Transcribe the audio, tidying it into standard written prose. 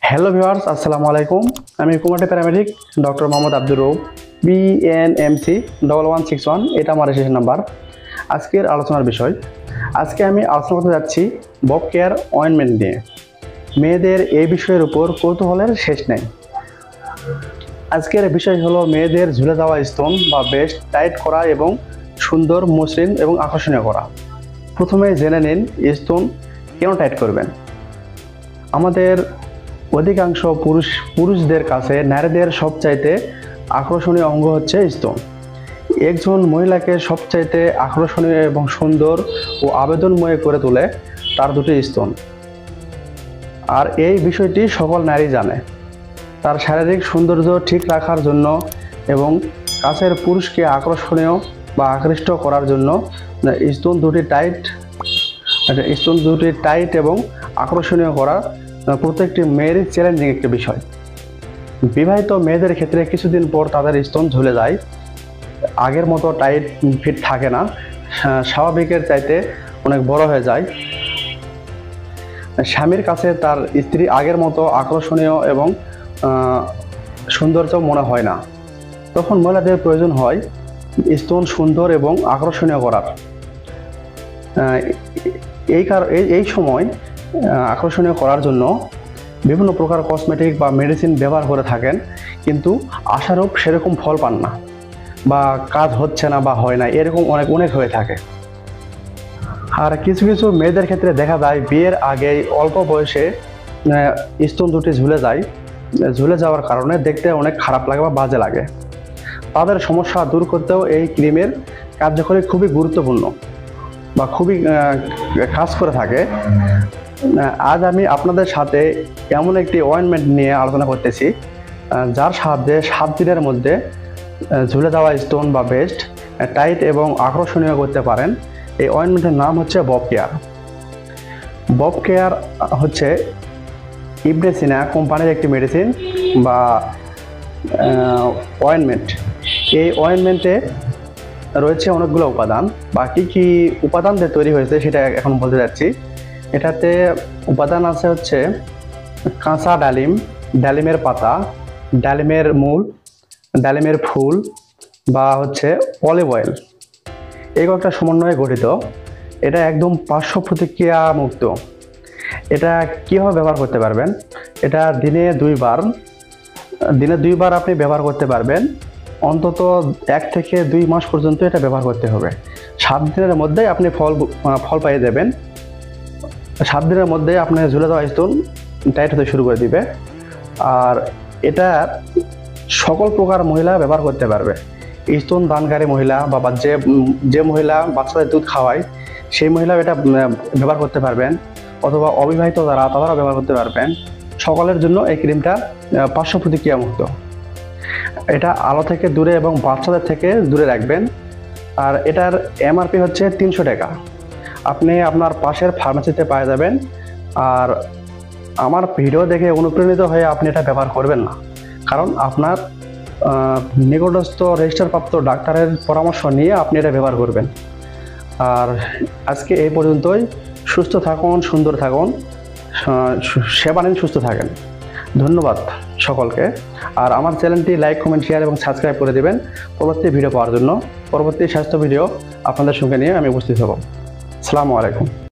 Hello viewers, আসসালামু আলাইকুম। আমি কুমারটে paramedic doctor Mohammad Abdur Rauf, BNMC 1161, এটা আমার রেজিস্ট্রেশন নাম্বার। আজকের আলোচনার বিষয়, আজকে আমি আলোচনা করতে যাচ্ছি ববকেয়ার অয়েনমেন্ট নিয়ে। মেয়েদের এই বিষয়ের উপর কৌতূহলের শেষ নেই। আজকের বিষয় হলো মেয়েদের ঝুলে যাওয়া স্তন বা ব্রেস্ট টাইট করা এবং সুন্দর, মসৃণ এবং আকর্ষণীয় করা। প্রথমে জেনে নিন স্তন কেন টাইট করবেন। আমাদের অধিকাংশ পুরুষদের কাছে নারীদের সবচাইতে আকর্ষণীয় অঙ্গ হচ্ছে স্তন। একজন মহিলাকে সবচাইতে আকর্ষণীয় এবং সুন্দর ও আবেদনময় করে তোলে তার দুটি স্তন। আর এই বিষয়টি সকল নারী জানে। তার শারীরিক সৌন্দর্য ঠিক রাখার জন্য এবং কাছের পুরুষকে আকর্ষণীয় বা আকৃষ্ট করার জন্য স্তন দুটি টাইট এবং আকর্ষণীয় করা প্রত্যেকটি মেয়েরই চ্যালেঞ্জিং একটি বিষয়। বিবাহিত মেয়েদের ক্ষেত্রে কিছুদিন পর তাদের স্তন ঝুলে যায়, আগের মতো টাইট ফিট থাকে না, স্বাভাবিকের চাইতে অনেক বড় হয়ে যায়। স্বামীর কাছে তার স্ত্রী আগের মতো আকর্ষণীয় এবং সৌন্দর্য মনে হয় না। তখন মহিলাদের প্রয়োজন হয় স্তন সুন্দর এবং আকর্ষণীয় করার। এই সময় আকর্ষণীয় করার জন্য বিভিন্ন প্রকার কসমেটিক বা মেডিসিন ব্যবহার করে থাকেন, কিন্তু আশারূপ সেরকম ফল পান না, বা কাজ হচ্ছে না বা হয় না, এরকম অনেক হয়ে থাকে। আর কিছু কিছু মেয়েদের ক্ষেত্রে দেখা যায় বিয়ের আগে অল্প বয়সে স্তন দুটি ঝুলে যাওয়ার কারণে দেখতে অনেক খারাপ লাগে বা বাজে লাগে। তাদের সমস্যা দূর করতেও এই ক্রিমের কার্যকরী খুবই গুরুত্বপূর্ণ বা খুবই কাজ করে থাকে। আজ আমি আপনাদের সাথে এমন একটি অয়েনমেন্ট নিয়ে আলোচনা করতেছি, যার সাহায্যে 7 দিনের মধ্যে ঝুলে যাওয়া স্তন বা ব্রেস্ট টাইট এবং আকর্ষণীয় করতে পারেন। এই অয়েনমেন্টের নাম হচ্ছে ববকেয়ার। ববকেয়ার হচ্ছে ইবনে সিনা কোম্পানির একটি মেডিসিন বা অয়েনমেন্ট। এই অয়েনমেন্টে রয়েছে অনেকগুলো উপাদান, বা কী উপাদান দিয়ে তৈরি হয়েছে সেটা এখন বলতে যাচ্ছি। এটাতে উপাদান আছে হচ্ছে কাঁচা ডালিম, ডালিমের পাতা, ডালিমের মূল, ডালিমের ফুল বা হচ্ছে অলিভ অয়েল। এই কয়েকটা সমন্বয়ে গঠিত। এটা একদম পার্শ্ব প্রতিক্রিয়া মুক্ত। এটা কীভাবে ব্যবহার করতে পারবেন? এটা দিনে 2 বার আপনি ব্যবহার করতে পারবেন। অন্তত 1 থেকে 2 মাস পর্যন্ত এটা ব্যবহার করতে হবে। 7 দিনের মধ্যেই আপনি ফল পাইয়ে দেবেন। 7 দিনের মধ্যে আপনার ঝুলে যাওয়া স্তন টাইট হতে শুরু করে দিবে। আর এটা সকল প্রকার মহিলা ব্যবহার করতে পারবে। স্তন দানকারী মহিলা বা যে মহিলা বাচ্চাদের দুধ খাওয়ায় সেই মহিলা এটা ব্যবহার করতে পারবেন, অথবা অবিবাহিত তারা ব্যবহার করতে পারবেন। সকলের জন্য এই ক্রিমটা পার্শ্ব প্রতিক্রিয়া মুক্ত। এটা আলো থেকে দূরে এবং বাচ্চাদের থেকে দূরে রাখবেন। আর এটার MRP হচ্ছে 300 টাকা। আপনি আপনার পাশের ফার্মেসিতে পেয়ে যাবেন। আর আমার ভিডিও দেখে অনুপ্রাণিত হয়ে আপনি এটা ব্যবহার করবেন না, কারণ আপনার নিকটস্থ রেজিস্টারপ্রাপ্ত ডাক্তারের পরামর্শ নিয়ে আপনি এটা ব্যবহার করবেন। আর আজকে এই পর্যন্তই। সুস্থ থাকুন, সুন্দর থাকুন, সেবা নিন, সুস্থ থাকেন। ধন্যবাদ সকলকে। আর আমার চ্যানেলটি লাইক, কমেন্ট, শেয়ার এবং সাবস্ক্রাইব করে দেবেন পরবর্তী ভিডিও পাওয়ার জন্য। পরবর্তী স্বাস্থ্য ভিডিও আপনাদের সঙ্গে নিয়ে আমি উপস্থিত হব। আসসালামু আলাইকুম।